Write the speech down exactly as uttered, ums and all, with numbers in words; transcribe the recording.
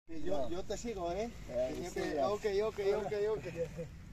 Yo, yo te sigo, ¿eh? Eh, Siempre- sí, ok, ok, ok, ok.